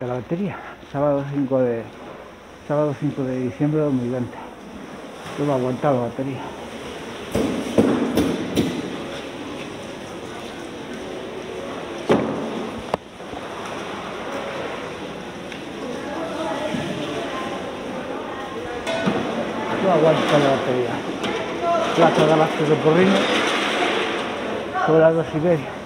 La batería, sábado 5 de diciembre de 2020. Todo ha aguantado la batería. Todo aguanta la batería. Plaza de Abastos de Porriño, sobre las 2:30.